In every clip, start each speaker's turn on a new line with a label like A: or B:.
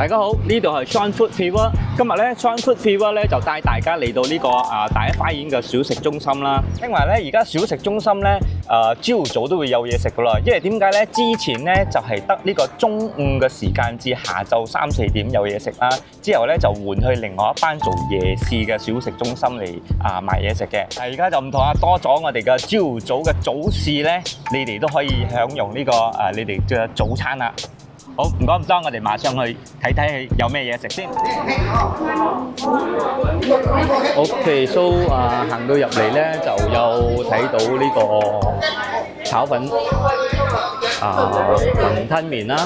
A: 大家好，呢度係 Sean Food Fever。今日咧 Sean Food Fever 咧就帶大家嚟到呢個第一花園嘅小食中心啦。因為咧而家小食中心咧朝早都會有嘢食噶啦。因為點解咧？之前咧就係得呢個中午嘅時間至下晝3、4點有嘢食啦。之後咧就換去另外一班做夜市嘅小食中心嚟賣嘢食嘅。而家就唔同啦，多咗我哋嘅朝早嘅早市咧，你哋都可以享用呢個你哋嘅早餐啦。好，唔該咁多，我哋馬上去睇睇有咩嘢食先。OK，so 行到入嚟咧就有睇到呢個炒粉雲吞麵啦，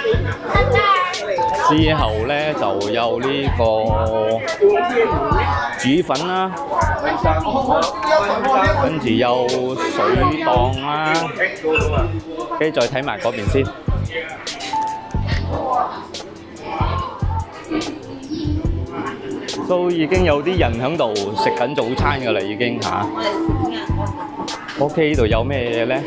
A: 之後咧就有呢個煮粉啦，跟住有水檔啦，跟住再睇埋嗰邊先。都已經有啲人喺度食緊早餐㗎啦，已經嚇。OK， 呢度有咩嘢咧？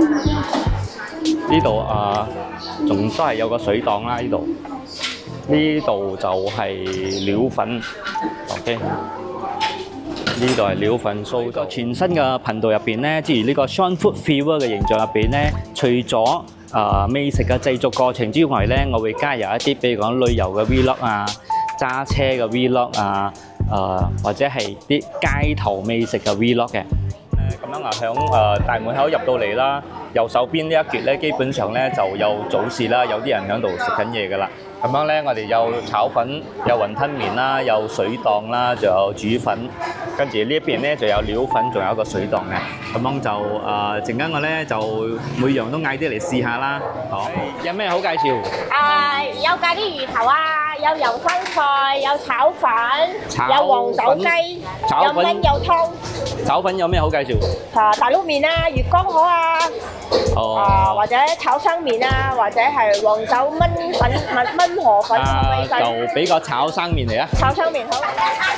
A: 呢度仲都係有個水檔啦，呢度就係料粉。OK， 呢度係料粉酥。個全新嘅頻道入邊咧，之如呢個 Sean Food Fever 嘅形象入邊咧，除咗美食嘅製作過程之外咧，我會加入一啲，比如講旅遊嘅 Vlog 啊、揸車嘅 Vlog 啊，或者係啲街頭美食嘅 Vlog 嘅。咁樣響大門口入到嚟啦，右手邊呢一橛咧，基本上咧就有早市啦，有啲人喺度食緊嘢㗎啦。咁樣咧，我哋有炒粉、有雲吞麵啦，有水檔啦，仲有煮粉，跟住呢一邊咧就有料粉，仲有一個水檔嘅。咁樣就陣間我咧就每樣都嗌啲嚟試下啦。好，有咩好介紹？
B: 有咖喱魚頭啊，有油生菜，有炒粉，有黃豆雞，有炆有湯。
A: 炒粉有咩好介紹？
B: 大碌麵啊，月光河啊，或者炒生麵啊，或者係黃酒炆粉、炆河粉、米粉。
A: 就俾個炒生麵嚟啊！
B: 炒生麵好。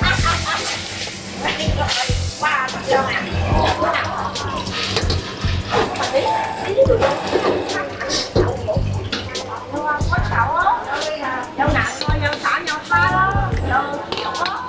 B: 哇，咁樣啊！有眼咯，有蛋有蝦咯，有豬肉咯。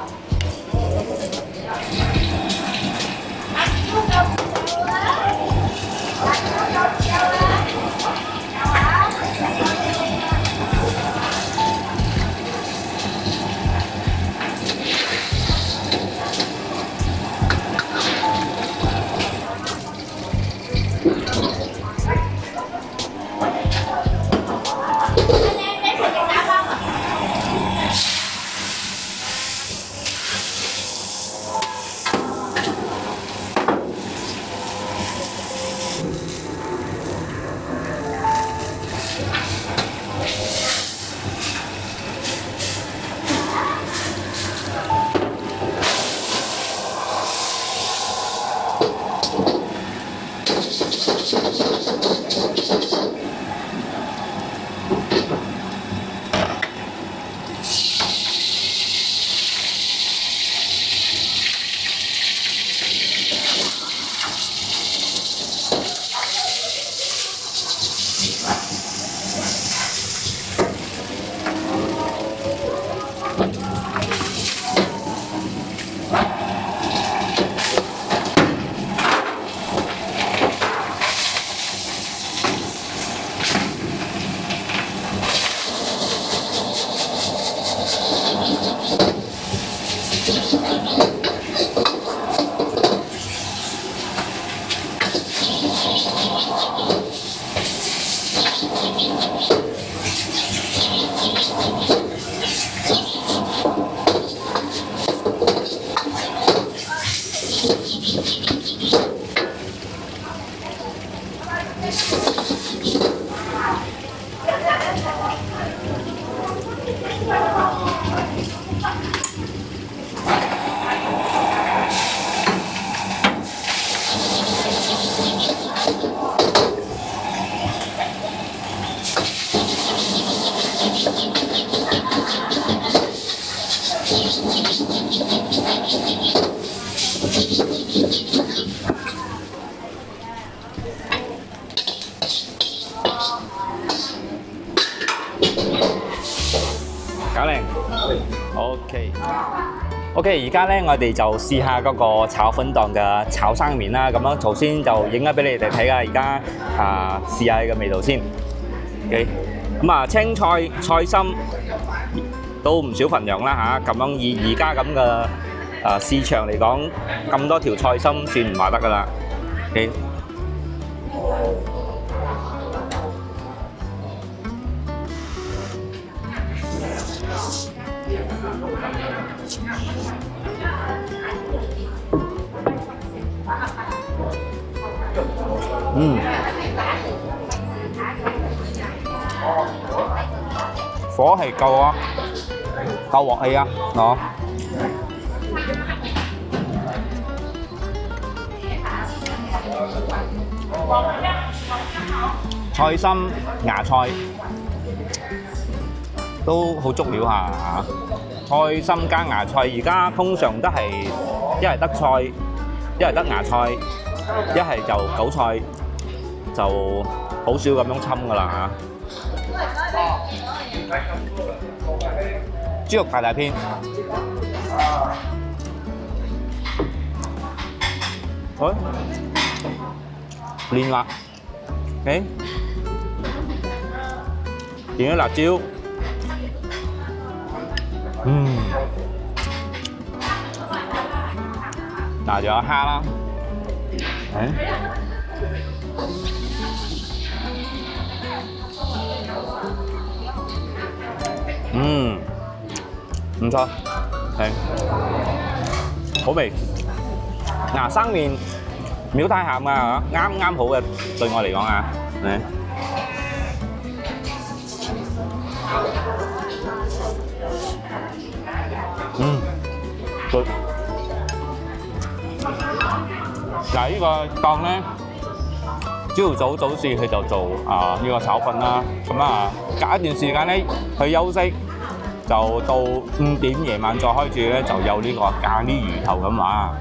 A: OK， 而家咧我哋就試下嗰個炒粉檔嘅炒生麵啦。咁樣頭先就影咗俾你哋睇㗎，而家試下嘅味道先。OK， 咁青菜菜心都唔少份量啦嚇。咁樣以而家咁嘅市場嚟講，咁多條菜心算唔話得㗎啦。OK。火係夠啊，夠鑊氣啊，哦。菜心、芽菜都好足料下嚇。菜心加芽菜，而家通常都係一係得菜，一係得芽菜，一係就韭菜，就好少咁樣侵噶啦嚇。豬肉大片，好，蓮滑，誒，點咗辣椒，嗱仲有蝦啦，唔錯，係好味。嗱，生麵唔好太鹹啊，啱啱好嘅對我嚟講啊，good。嗱，呢個檔咧，朝頭早市佢就做呢個炒粉啦，咁隔一段時間咧去休息。就到5點夜晚再開住咧，就有呢個咖喱魚頭咁話。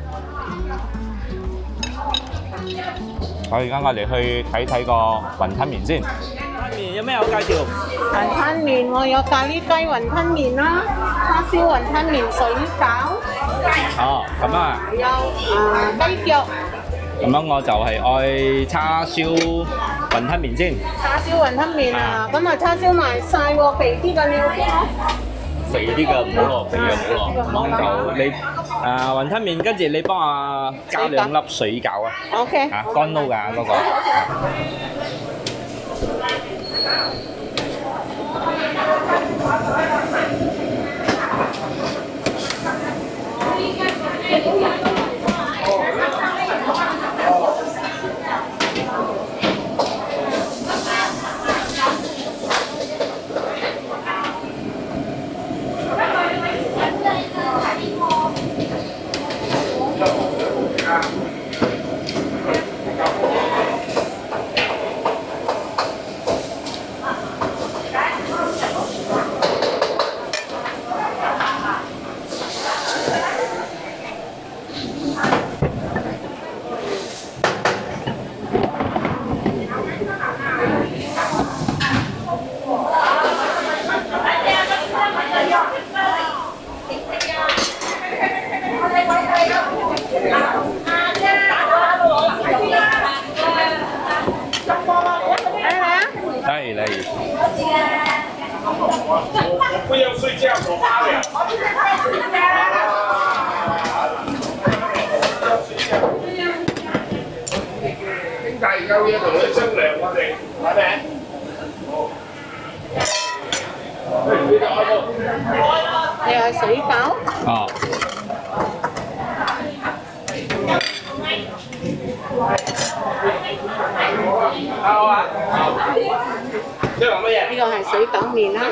A: 好，而家我哋去睇睇個雲吞麵先。麵有咩有介紹？
C: 雲吞麵我有咖喱雞雲吞麵啦，叉燒雲吞麵水餃。
A: 哦，咁啊。
C: 有雞腳。
A: 咁樣我就係愛叉燒雲吞麵先。
C: 叉燒雲吞麵啊，咁叉燒賣晒喎，肥啲嘅你 OK 冇？
A: 肥啲嘅唔好咯，肥嘅唔好咯。咁就你雲吞麵，跟住你幫我加2粒水餃啊。
C: OK。
A: 乾撈㗎嗰個。
D: 不要睡觉，我发了。兄弟有嘢同你商量，我哋係咪？
C: 你係水餃？
A: 哦。
D: 好啊。呢個乜嘢？
C: 呢個係水餃麵啦。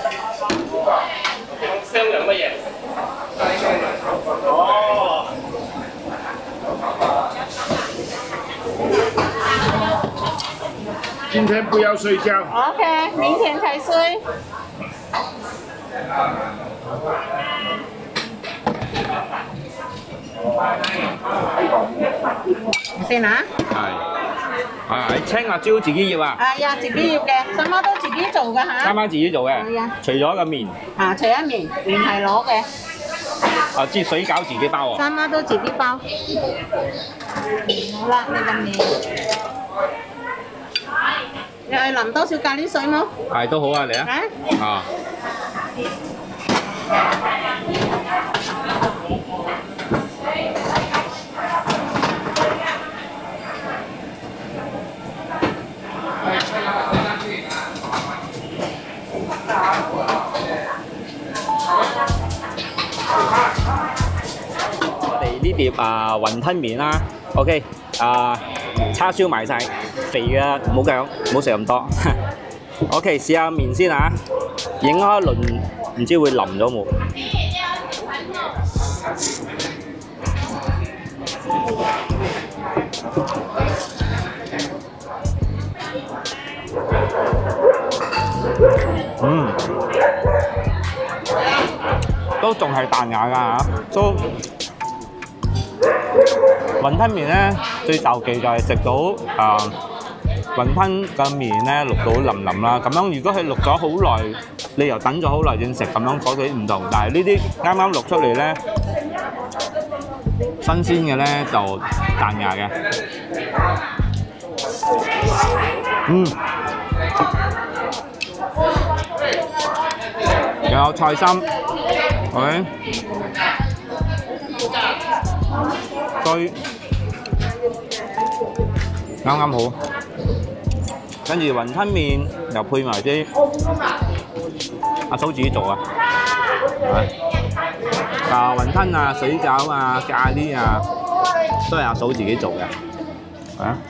D: 商量乜嘢？哦。今天不要睡覺。
C: OK， 明天才睡。先啊。係。
A: 青辣椒自己醃啊？
C: 係啊，自己醃嘅，什麼都自己做嘅嚇。
A: 啱啱自己做嘅。
C: 係啊。
A: 除咗個麵。
C: 除咗麵係攞嘅。
A: 啊，即水餃自己包喎。
C: 三媽都自己包。好啦，你個面。你係淋多少咖喱水冇？
A: 係都好啊，嚟啊！啊！我哋呢碟雲吞麵啦 ，OK 叉燒埋晒，肥嘅唔好講，唔好食咁多。OK， 試下麵先啊，影開一輪，唔知會淋咗冇？都仲係彈牙㗎嚇，都雲吞麵咧最就忌就係食到雲吞嘅麵咧淥到腍腍啦，咁樣如果佢淥咗好耐，你又等咗好耐先食，咁樣嗰啲唔同。但係呢啲啱啱淥出嚟咧，新鮮嘅咧就彈牙嘅。有菜心，喂，對，啱啱好。跟住雲吞麵又配埋啲阿嫂自己做啊，雲吞啊、水餃啊、咖喱啊，都係阿嫂自己做嘅，係啊。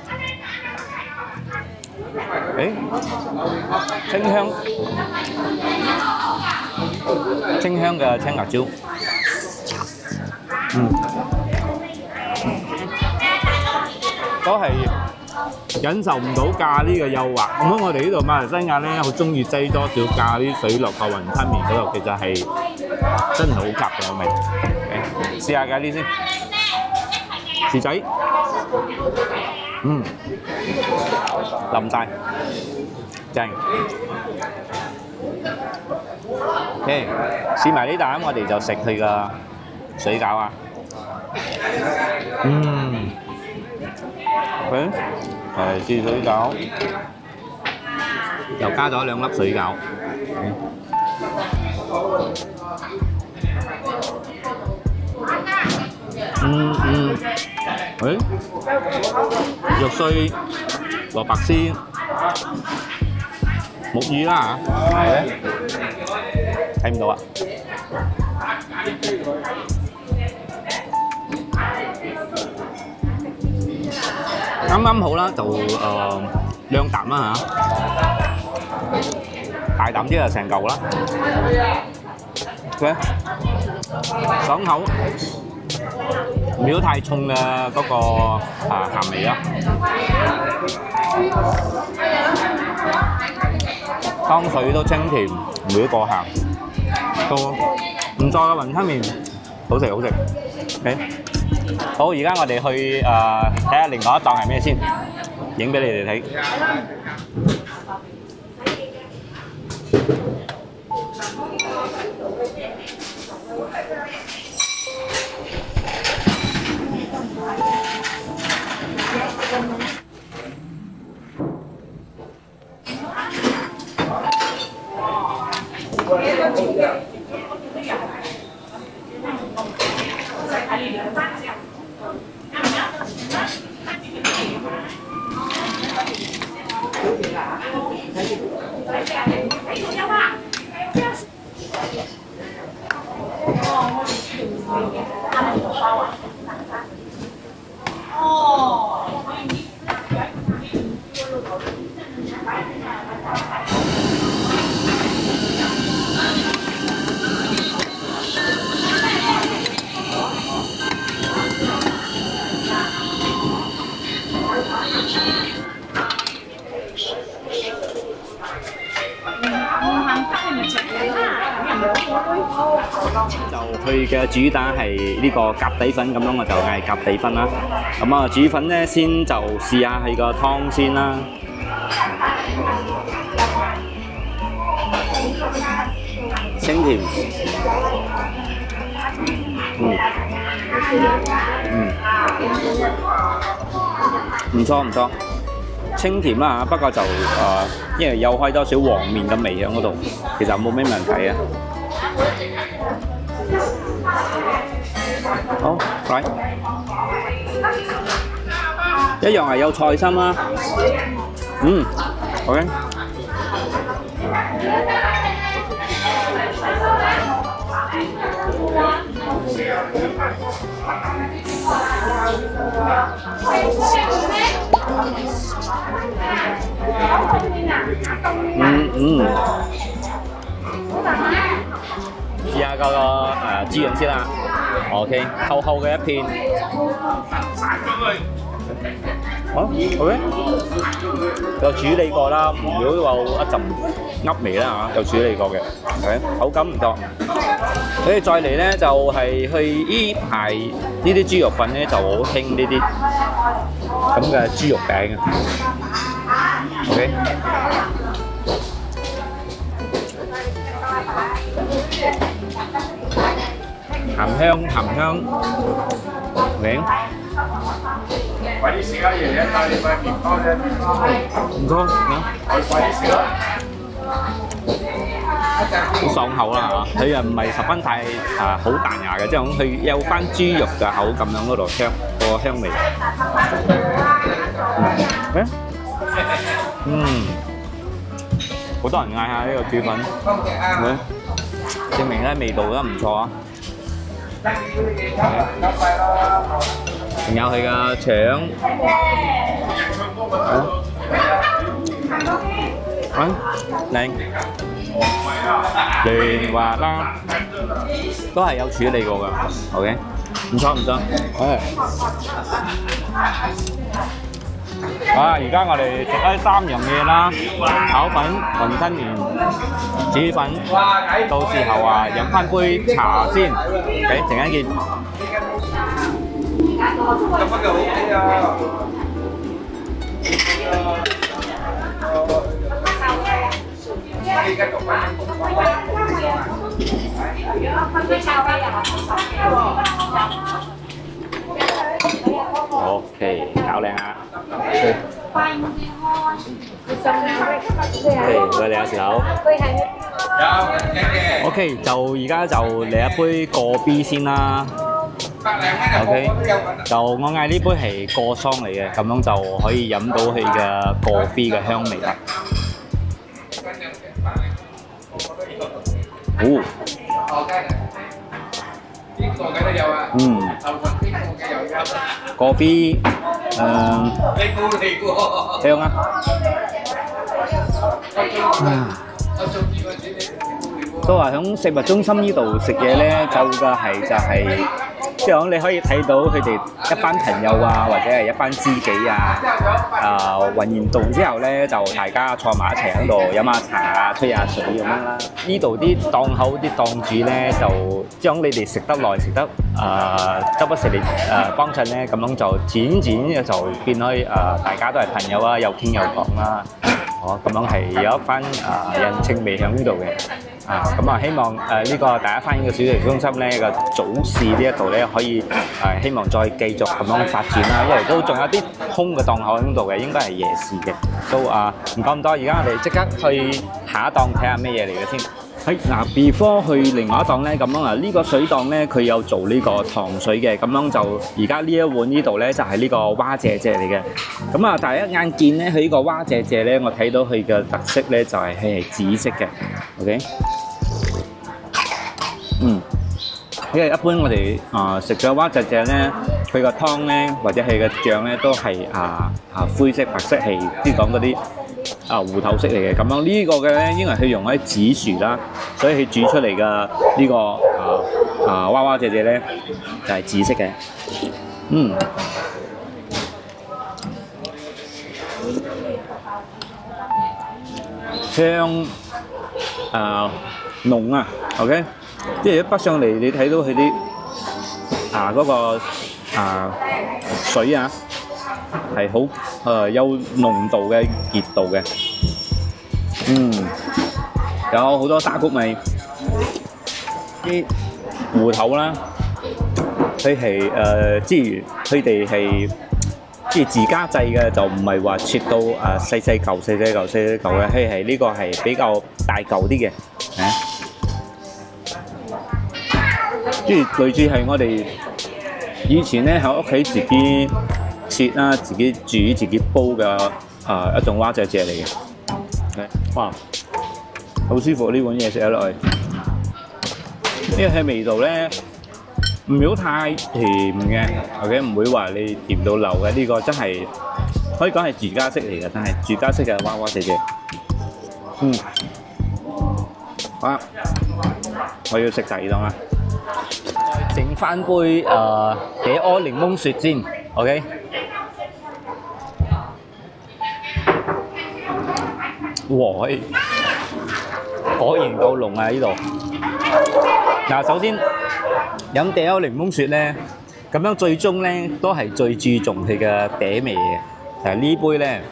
A: 清香嘅青辣椒，都係忍受唔到咖喱嘅誘惑。咁我哋呢度馬來西亞咧，好中意擠多少咖喱水落個雲吞麵嗰度，其實係真係好夾嘅個味。試下咖喱先，薯仔，淋晒，正。OK， 試埋呢啖，我哋就食佢個水餃啊。係煎水餃，又加咗2粒水餃。肉碎、蘿蔔絲、木魚啦嚇，係咧，睇唔到啊！啱啱好啦，就2啖啦嚇，大啖啲就成嚿啦。OK， 爽口，唔要太重嘅嗰個鹹味啦。湯水都清甜，唔會過鹹，都唔錯嘅雲吞麵，好食好食。OK， 好，而家我哋去睇下另外一檔係咩先，影俾你哋睇。就佢嘅主打係呢個夾底粉，咁樣我就嗌夾底粉啦。咁啊，煮粉咧先就試下佢個湯先啦。清甜。 唔錯唔錯，清甜啦，不過就因為有開多少黃面嘅味喺嗰度，其實冇咩問題啊。好，嚟，一樣係有菜心啦。OK。試下嗰個豬潤先啦。OK， 厚厚嘅一片。好 ，OK。有處理過啦，如果有一陣噏味啦嚇，有處理過嘅。OK， 口感唔錯。所以再嚟咧就係去呢排呢啲豬肉粉咧就好興呢啲咁嘅豬肉餅啊。OK。鹹香，靚。
D: 快啲食啊！爺爺帶你塊麵包啫。
A: 唔該，
D: 快啲食啊！
A: 好爽口啦嚇，佢又唔係十分太好彈牙嘅，即係佢有翻豬肉嘅口感喺嗰度個香味。好多人嗌下呢個豬粉，證明咧味道都唔錯啊！仲有佢嘅腸，靚嫩滑啦，都係有處理過㗎。OK， 唔錯唔錯。而家我哋食咗3樣嘢啦，炒粉、雲吞麵、煮粉，到時候飲翻杯茶先。OK， 陣間見。OK， 搞靚啊！佢哋有時候 OK， 就而家就嚟一杯過 B 先啦。OK， 就我嗌呢杯係過桑嚟嘅，咁樣就可以飲到佢嘅過 B 嘅香味啦。過 B 香啊！都話響食物中心呢度食嘢咧，就係即係講你可以睇到佢哋一班朋友啊，或者係一班知己啊，混完動之後咧，就大家坐埋一齊喺度飲下茶啊，吹下水咁樣啦。呢度啲檔口啲檔主咧，就將你哋食得耐，食得周不時嚟幫襯咧，咁樣就漸就變開大家都係朋友啊，又傾又講啦。咁樣係有一番人情味喺呢度嘅。咁希望呢個第一番嘅小食中心咧個早市呢一度咧可以希望再繼續咁樣發展啦，因為都仲有啲空嘅檔口喺度嘅，應該係夜市嘅。都唔講咁多，而家我哋即刻去下一檔睇下咩嘢嚟嘅先。before 去另外一檔咧，咁樣呢個水檔咧佢有做呢個糖水嘅，咁樣就而家呢一碗呢度咧就係呢個蛙姐姐嚟嘅。咁第一眼見咧，佢呢個蛙姐姐咧，我睇到佢嘅特色咧就係佢係紫色嘅。OK， 因為一般我哋食咗蛙姐姐咧，佢個湯咧或者佢嘅醬咧都係灰色、白色係即係講嗰啲芋頭色嚟嘅。咁樣呢個嘅咧，因為佢用喺紫薯啦，所以佢煮出嚟嘅呢個蛙蛙姐姐咧就係紫色嘅。香濃啊 ，OK， 即係一北上嚟，你睇到佢啲嗰個水啊，係好有濃度嘅熱度嘅，有好多沙谷味，啲芋頭啦， 佢係即係佢哋係即係自家製嘅，就唔係話切到細細嚿嘅，佢係呢個係比較大嚿啲嘅，即係類似係我哋以前咧喺屋企自己切啦、自己煮、自己煲嘅一種蛙仔隻嚟嘅。哇，好舒服呢碗嘢食得落去，因為佢味道咧唔會太甜嘅，OK，唔會話你甜到流嘅。呢個真係可以講係住家式嚟嘅，但係住家式嘅蛙仔隻。好啦，我要食第二檔啦。整翻杯幾柯檸檬雪先 ，OK。哇！果然夠濃啊！呢度嗱，首先飲地歐檸檬雪咧，咁樣最終咧都係最注重佢嘅嗲味嘅。但係呢杯咧，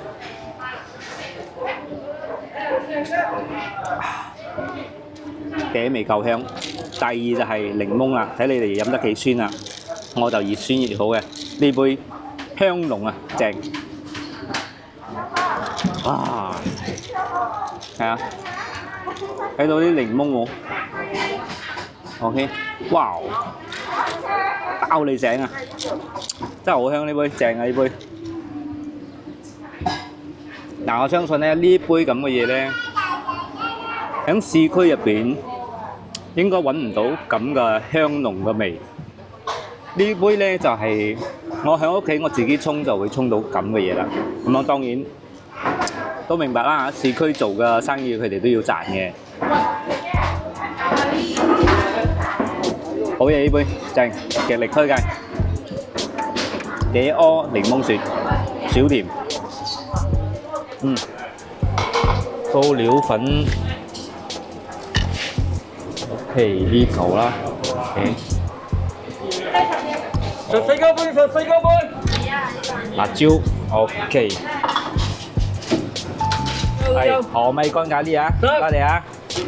A: 嗲味夠香。第二就係檸檬啦，睇你哋飲得幾酸啦。我就越酸越好嘅。呢杯香濃啊，正。啊！係啊，睇到啲檸檬喎。OK， 哇！包你醒啊！真係好香呢杯，正啊呢杯。嗱，我相信咧呢杯咁嘅嘢咧，喺市區入邊應該揾唔到咁嘅香濃嘅味。呢杯咧就係我喺屋企我自己沖就會沖到咁嘅嘢啦。咁樣當然。都明白啦，市區做嘅生意佢哋都要賺嘅。好嘢呢杯，正，極力推介。野柯檸檬雪，少甜。糕料粉 ，OK 呢嚿啦。
D: 14個杯，14個杯。
A: 辣椒 ，OK。係河米乾咖喱啊，多謝啊！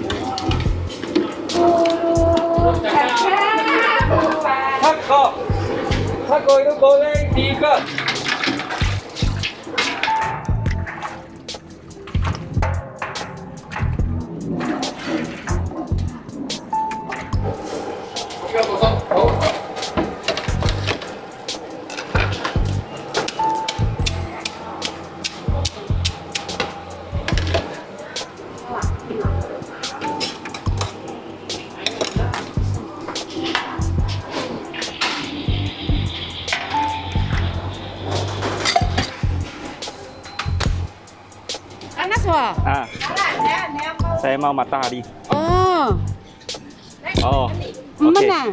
D: 七個都過呢2個。呢個冇錯，好。
A: 啊，saya mau matahari。哦
C: 5蚊啊！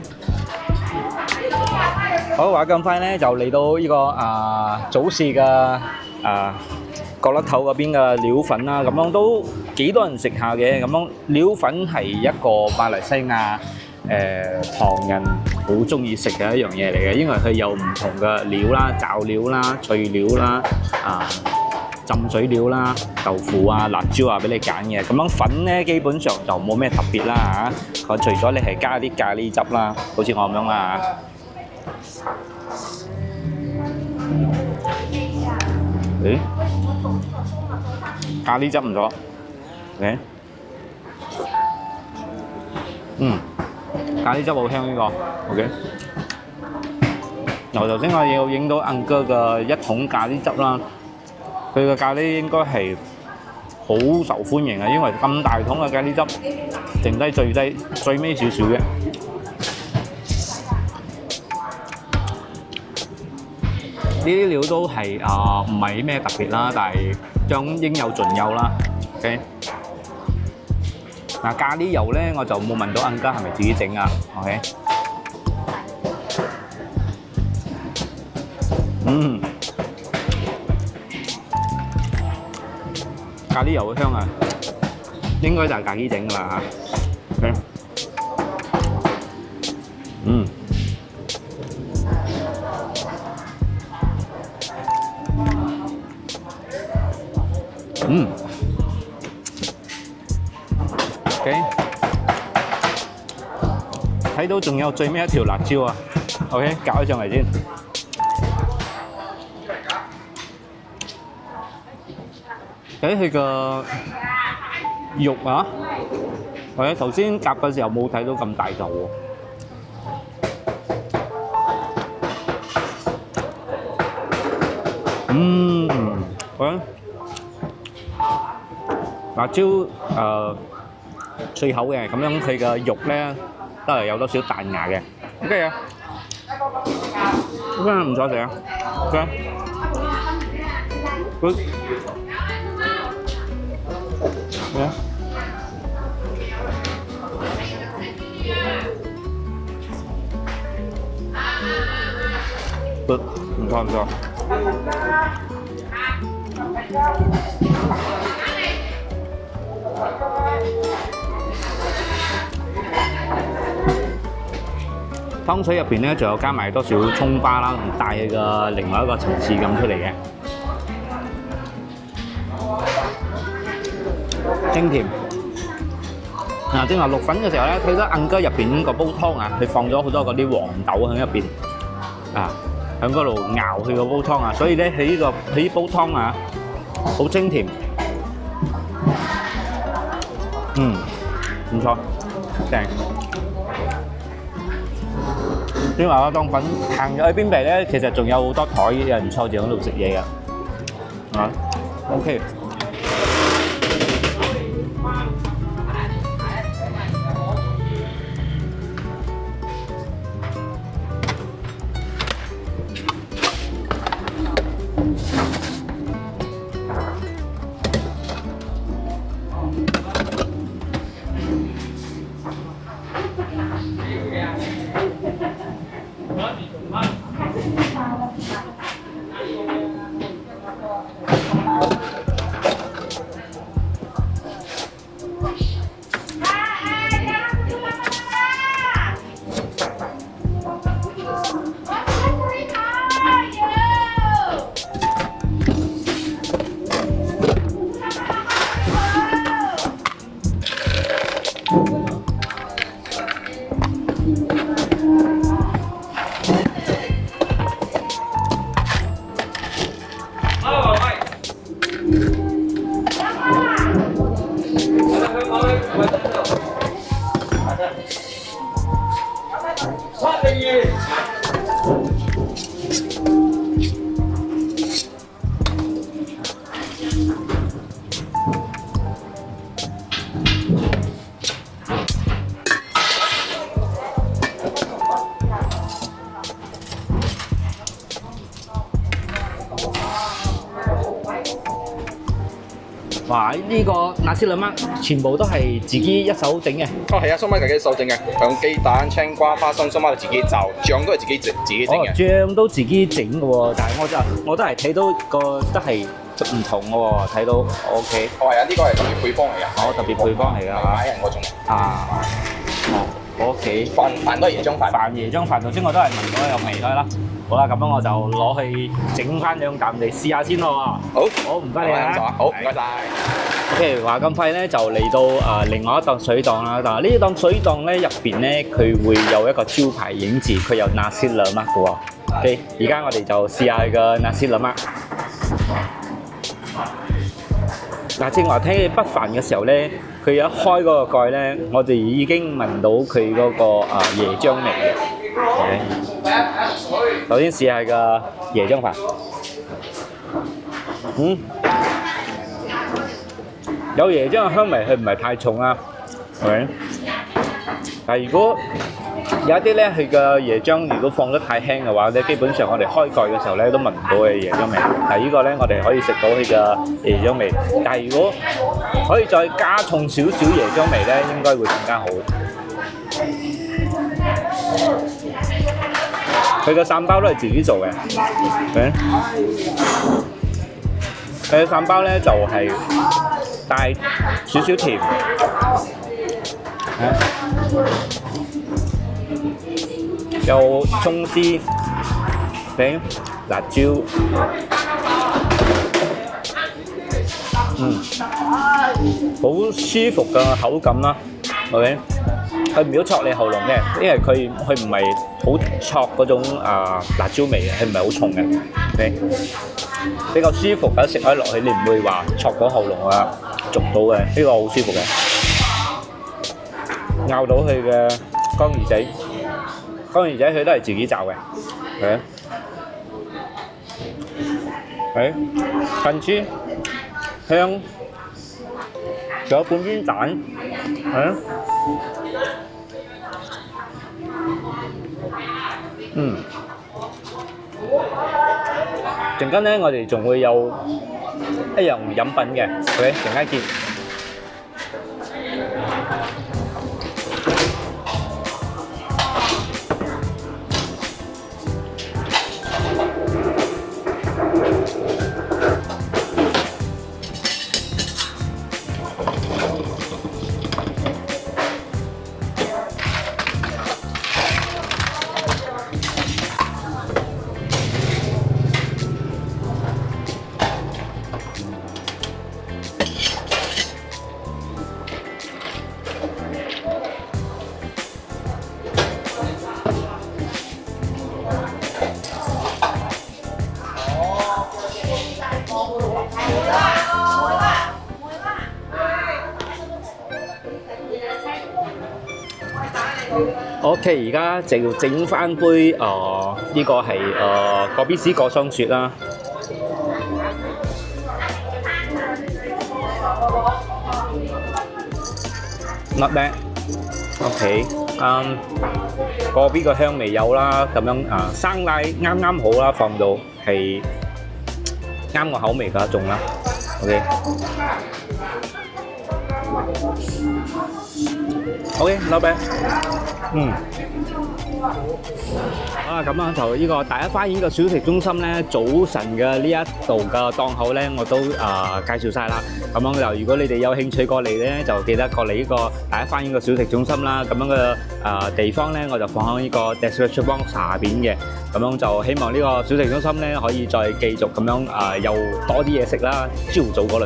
A: 好，話咁快咧就嚟到呢個早市嘅角落頭嗰邊嘅料粉啦，咁樣都幾多人食下嘅。咁樣料粉係一個馬來西亞唐人好中意食嘅一樣嘢嚟嘅，因為佢有唔同嘅料啦、罩料啦、脆料啦、浸水料啦、豆腐啊、辣椒啊俾你揀嘅。咁樣粉咧基本上就冇咩特別啦嚇。佢除咗你係加啲咖喱汁啦，好似我咁樣啦嚇。誒，咖喱汁唔錯。誒，咖喱汁好香呢個。OK。嗱，頭先我有影到Uncle哥嘅一桶咖喱汁啦。佢嘅咖喱應該係好受歡迎啊，因為咁大桶嘅咖喱汁，剩低最尾少少嘅。呢啲料都係唔係咩特別啦，但係將應有盡有啦。OK。嗱，咖喱油咧我就冇問到Uncle係咪自己整啊。OK。咖喱油好香啊，應該就係咖喱整㗎啦嚇。OK。OK。睇到仲有最尾一條辣椒啊！ OK， 搞起上嚟先。睇佢個肉啊，或者頭先夾嘅時候冇睇到咁大嚿喎。辣椒脆口嘅，咁樣佢嘅肉咧都係有多少彈牙嘅。OK 啊，OK 唔錯食啊，OK。Good。咩？ Good， 唔錯唔錯。湯水入邊咧，仲有加埋多少葱花啦，帶佢個另外一個層次感出嚟嘅。清甜。嗱，正話淥粉嘅時候咧，睇到硬雞入邊個煲湯啊，佢放咗好多嗰啲黃豆喺入邊啊，喺嗰度熬佢個煲湯啊，所以咧佢呢煲湯啊，好清甜。唔錯，正。正話我當粉行咗去邊皮咧，其實仲有好多台有人坐住喺度食嘢㗎。啊 ，OK。 哇！呢個納斯兩蚊全部都係自己一手整嘅。
E: 哦，係啊，粟米自己手整嘅，用雞蛋、青瓜、花生、粟米自己就，醬都係自己整嘅。
A: 醬都自己整嘅喎，但係我都係睇到個都係唔同嘅喎，睇到 OK。
E: 哦，係啊，呢個係特別配方嚟㗎。
A: 哦，特別配方嚟㗎嚇。
E: 買人嗰種。
A: 啊。哦，我屋企
E: 飯都係椰漿飯。
A: 椰漿飯頭先我都係聞到有味啦。好啦，咁樣我就攞去整翻兩啖嚟試下先咯喎。好，唔該你啊。
E: 好，唔該晒。
A: OK， 話咁快咧就嚟到另外一檔水檔啦。但係呢檔水檔咧入邊咧，佢會有一個招牌影字，佢有nasi lemak嘅喎。OK， 而家我哋就試下佢個nasi lemak。嗱，正話聽你北飯嘅時候咧，佢一開嗰個蓋咧，我哋已經聞到佢嗰個椰漿味嘅。OK， 首先試下個椰漿飯。有椰漿嘅香味，佢唔係太重啦，係咪？但係如果有一啲咧，佢嘅椰漿如果放得太輕嘅話咧，基本上我哋開蓋嘅時候咧都聞唔到嘅椰漿味。但係呢個咧，我哋可以食到佢嘅椰漿味。但係如果可以再加重少少椰漿味咧，應該會更加好。佢嘅散包都係自己做嘅，佢嘅散包咧就係帶少少甜，有葱絲、餅、辣椒，好舒服嘅口感啦，係咪？佢唔會戳你喉嚨嘅，因為佢唔係好好挫嗰種辣椒味嘅，係唔係好重嘅？比較舒服，咁食開落去你唔會話挫到喉嚨啊、濁到嘅，呢個好舒服嘅。咬到佢嘅乾魚仔，乾魚仔佢都係自己炸嘅，近豬香，仲有半邊蛋，陣間咧，我哋仲會有一樣飲品嘅，OK，陣間見。OK， 而家就要整翻杯呢個係果比斯果霜雪啦。Not bad。OK， 果比個香味有啦，咁樣生奶啱啱好啦，放到係啱我口味嗰一種啦。OK。OK，not bad。咁樣就呢個第一花園嘅小食中心咧，早晨嘅呢一度嘅檔口咧，我都介紹晒啦。咁樣就如果你哋有興趣過嚟咧，就記得過嚟呢個第一花園嘅小食中心啦。咁樣嘅地方咧，我就放喺呢個 description box 下邊嘅。咁樣就希望呢個小食中心咧，可以再繼續咁樣有多啲嘢食啦。朝早嗰輪。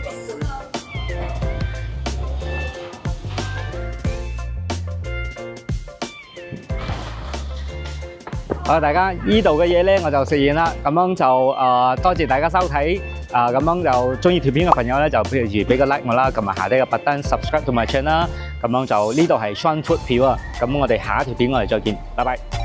A: 好，大家呢度嘅嘢咧，我就食完啦。咁樣就多謝大家收睇。咁樣就中意條片嘅朋友咧，就譬如俾個 like 我啦，同埋下低嘅 button subscribe 同埋 channel 啦。咁樣就呢度係 Sean Food View啊。咁我哋下一條片我哋再見，拜拜。